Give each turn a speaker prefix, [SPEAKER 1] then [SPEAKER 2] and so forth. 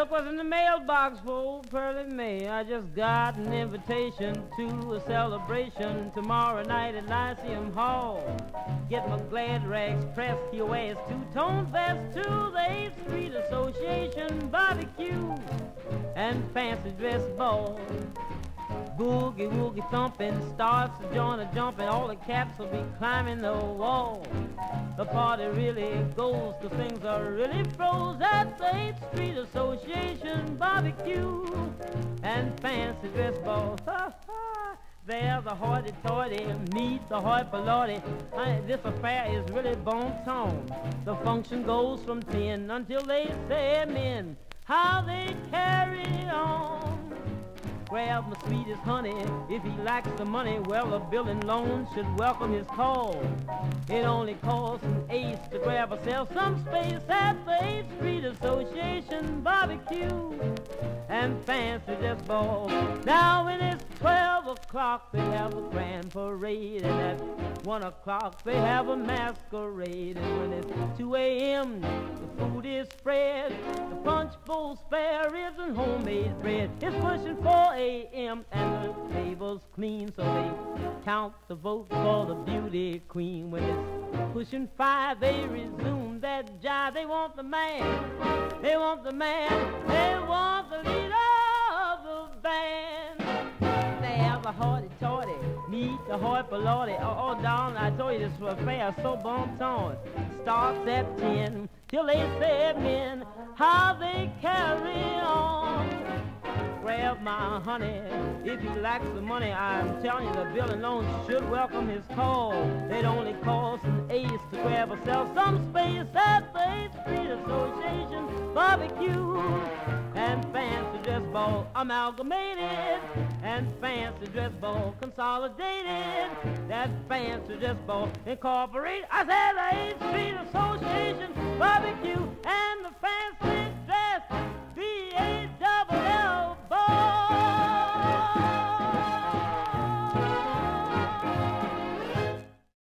[SPEAKER 1] Look what's in the mailbox for old Pearlie Mae. I just got an invitation to a celebration tomorrow night at Lyceum Hall. Get my glad rags pressed, he'll wear his two-tone vest to the 8th Street Association barbecue and fancy dress ball. Boogie woogie thumping, starts the joint a jumping, all the cats will be climbing the wall. The party really goes, 'cause things are really froze at the 8th Street Association barbecue and fancy dress ball. There's the hoity-toity, meet the hoi-polloi. This affair is really bon-ton. The function goes from 10 until they say amen. How they carry on. Grab my sweetest honey, if he likes the money, well, a building loan should welcome his call. It only costs an ace to grab herself some space at the 8th Street Association barbecue and fancy dress ball. Now when it's 12 o'clock, they have a grand parade, and at 1 o'clock they have a masquerade, and when it's 2 a.m. the food is spread, the punch bowl, spare ribs, and homemade bread. It's pushing 4 a.m. and the table's clean, so they count the votes for the beauty queen. When it's pushing 5, they resume that jive. They want the man, they want the man, they want the leader of the band. They have a hoity-toity, meet the hoi-polloi. Oh, darling, I told you this affair so bon-ton. Starts at 10 till they say amen. How they carry on. Grab my honey, if he likes the money, I'm telling you the building loan should welcome his call. They'd only cost an ace to grab herself some space at the 8th Street Association barbecue and fancy dress ball amalgamated and fancy dress ball consolidated. That fancy dress ball incorporated. I said the 8th Street Association barbecue and